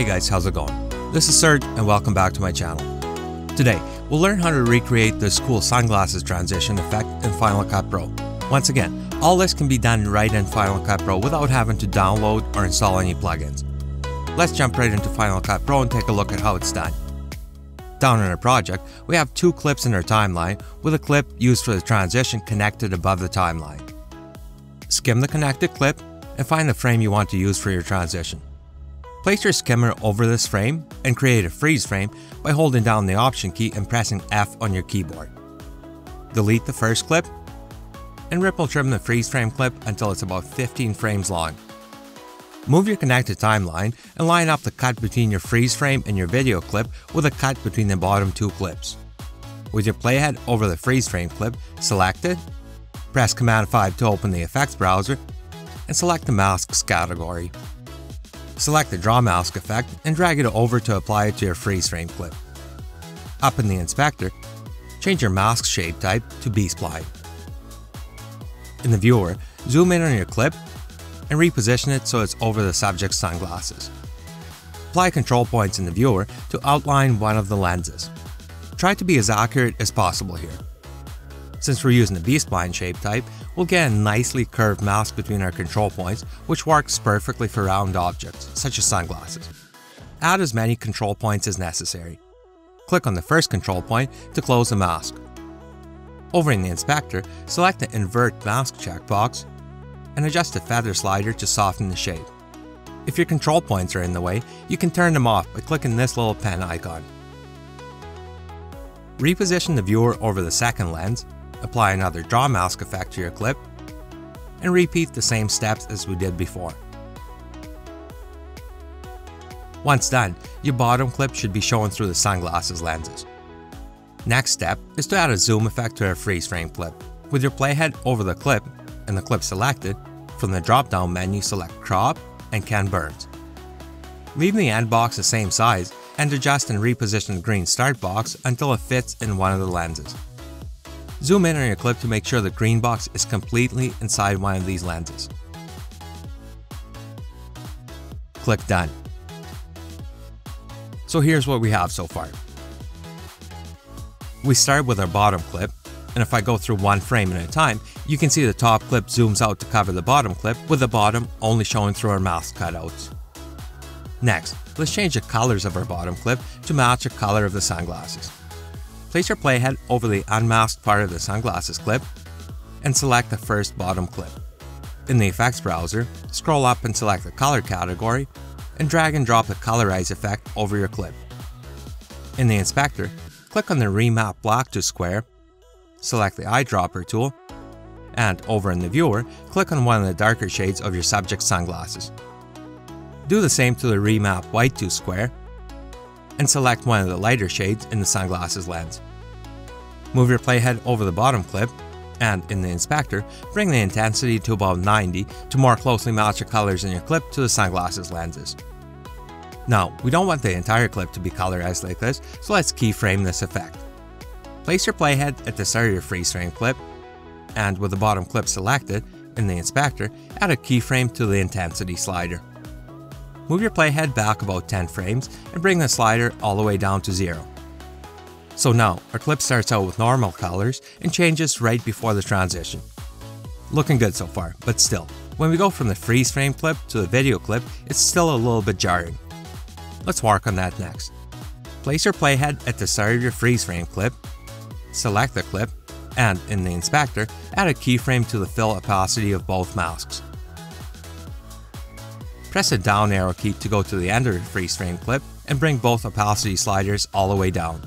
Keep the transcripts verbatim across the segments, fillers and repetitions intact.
guys, how's it going? This is Serge and welcome back to my channel. Today, we'll learn how to recreate this cool sunglasses transition effect in Final Cut Pro. Once again, all this can be done right in Final Cut Pro without having to download or install any plugins. Let's jump right into Final Cut Pro and take a look at how it's done. Down in our project, we have two clips in our timeline with a clip used for the transition connected above the timeline. Skim the connected clip and find the frame you want to use for your transition. Place your skimmer over this frame and create a freeze frame by holding down the Option key and pressing F on your keyboard. Delete the first clip and ripple trim the freeze frame clip until it's about fifteen frames long. Move your connected timeline and line up the cut between your freeze frame and your video clip with a cut between the bottom two clips. With your playhead over the freeze frame clip, select it, press Command five to open the effects browser, and select the masks category. Select the draw mask effect and drag it over to apply it to your freeze frame clip. Up in the inspector, change your mask shape type to B-spline. In the viewer, zoom in on your clip and reposition it so it's over the subject's sunglasses. Apply control points in the viewer to outline one of the lenses. Try to be as accurate as possible here. Since we're using the B-spline shape type, we'll get a nicely curved mask between our control points, which works perfectly for round objects, such as sunglasses. Add as many control points as necessary. Click on the first control point to close the mask. Over in the inspector, select the Invert Mask checkbox and adjust the feather slider to soften the shape. If your control points are in the way, you can turn them off by clicking this little pen icon. Reposition the viewer over the second lens, apply another draw mask effect to your clip, and repeat the same steps as we did before. Once done, your bottom clip should be shown through the sunglasses lenses. Next step is to add a zoom effect to our freeze frame clip. With your playhead over the clip and the clip selected, from the drop-down menu select Crop and Ken Burns. Leave the end box the same size and adjust and reposition the green start box until it fits in one of the lenses. Zoom in on your clip to make sure the green box is completely inside one of these lenses. Click Done. So here's what we have so far. We start with our bottom clip, and if I go through one frame at a time, you can see the top clip zooms out to cover the bottom clip, with the bottom only showing through our mask cutouts. Next, let's change the colors of our bottom clip to match the color of the sunglasses. Place your playhead over the unmasked part of the sunglasses clip and select the first bottom clip. In the effects browser, scroll up and select the color category and drag and drop the colorize effect over your clip. In the inspector, click on the remap black to square, select the eyedropper tool, and over in the viewer, click on one of the darker shades of your subject's sunglasses. Do the same to the remap white to square, and select one of the lighter shades in the sunglasses lens. Move your playhead over the bottom clip, and in the inspector, bring the intensity to about ninety to more closely match the colors in your clip to the sunglasses lenses. Now, we don't want the entire clip to be colorized like this, so let's keyframe this effect. Place your playhead at the start of your freeze frame clip, and with the bottom clip selected, in the inspector, add a keyframe to the intensity slider. Move your playhead back about ten frames and bring the slider all the way down to zero. So now, our clip starts out with normal colors and changes right before the transition. Looking good so far, but still, when we go from the freeze frame clip to the video clip, it's still a little bit jarring. Let's work on that next. Place your playhead at the start of your freeze frame clip, select the clip, and in the inspector, add a keyframe to the fill opacity of both masks. Press the down arrow key to go to the end of the freeze frame clip and bring both opacity sliders all the way down.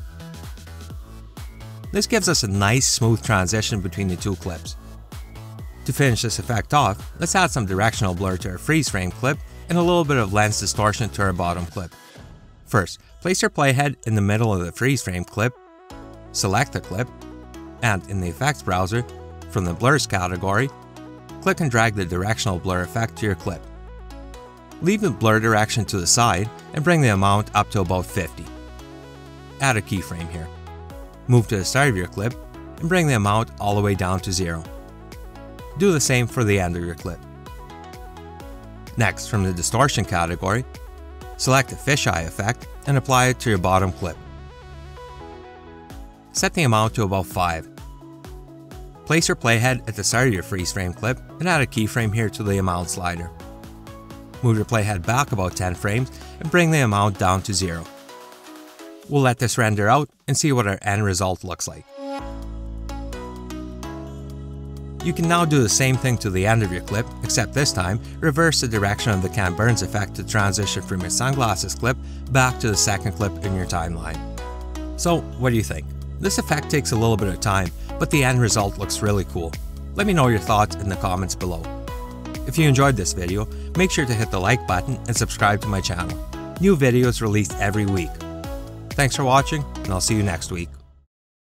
This gives us a nice smooth transition between the two clips. To finish this effect off, let's add some directional blur to our freeze frame clip and a little bit of lens distortion to our bottom clip. First, place your playhead in the middle of the freeze frame clip, select the clip, and in the effects browser, from the blurs category, click and drag the directional blur effect to your clip. Leave the blur direction to the side and bring the amount up to about fifty. Add a keyframe here. Move to the start of your clip and bring the amount all the way down to zero. Do the same for the end of your clip. Next, from the distortion category, Select the fisheye effect and apply it to your bottom clip. Set the amount to about five. Place your playhead at the start of your freeze frame clip and add a keyframe here to the amount slider. Move your playhead back about ten frames and bring the amount down to zero. We'll let this render out and see what our end result looks like. You can now do the same thing to the end of your clip, except this time, reverse the direction of the Ken Burns effect to transition from your sunglasses clip back to the second clip in your timeline. So, what do you think? This effect takes a little bit of time, but the end result looks really cool. Let me know your thoughts in the comments below. If you enjoyed this video, make sure to hit the like button and subscribe to my channel. New videos released every week. Thanks for watching, and I'll see you next week.